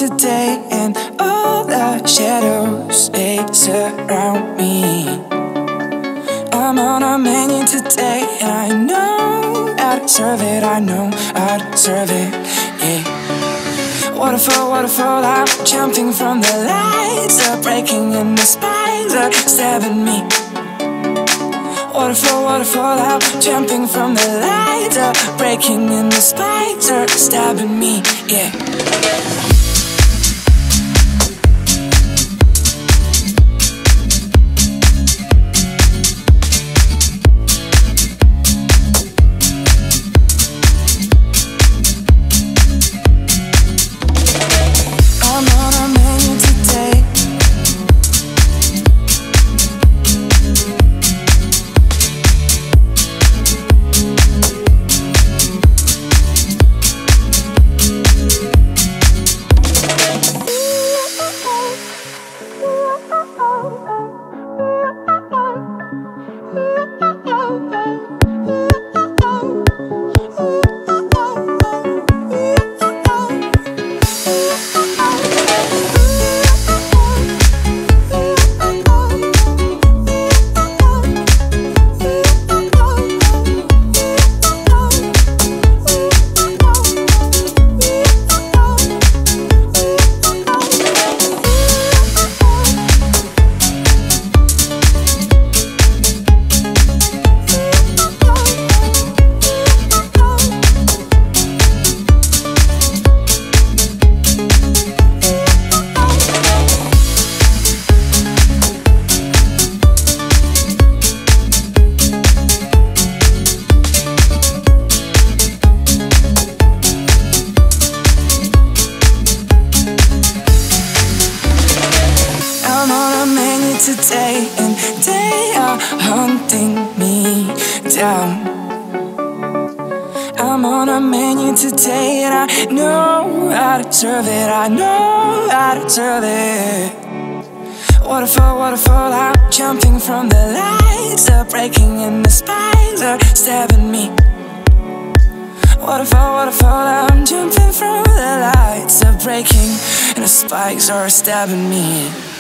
today, and all the shadows, they surround me. I'm on a menu today, and I know how to deserve it, I know I deserve it, yeah. Waterfall, waterfall, I'm jumping from the lights, are breaking and the spines are stabbing me. Waterfall, waterfall, I'm jumping from the lights, are breaking and the spikes are stabbing me, yeah. Today, and they are hunting me down. I'm on a menu today, and I know how to deserve it, I know how to deserve it. Waterfall, waterfall, I'm jumping from the lights, are breaking and the spines are stabbing me. Waterfall, waterfall, I'm jumping from the lights, are breaking and the spikes are stabbing me.